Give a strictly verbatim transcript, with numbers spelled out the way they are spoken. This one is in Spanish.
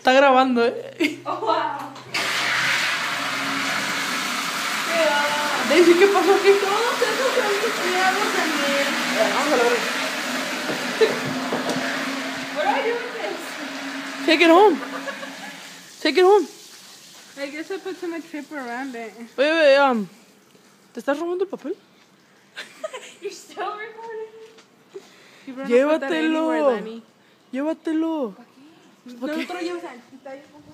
está grabando, eh. Oh, wow. Daisy, ¿qué pasó aquí? Todos esos son tus criados también. Vamos a la verga. What do I do with this? Take it home. Take it home. I guess I put some tape around it. Oye, oye, um, ¿te estás robando el papel? You're still recording? You Llévatelo. Llévatelo. No te lo lleves a...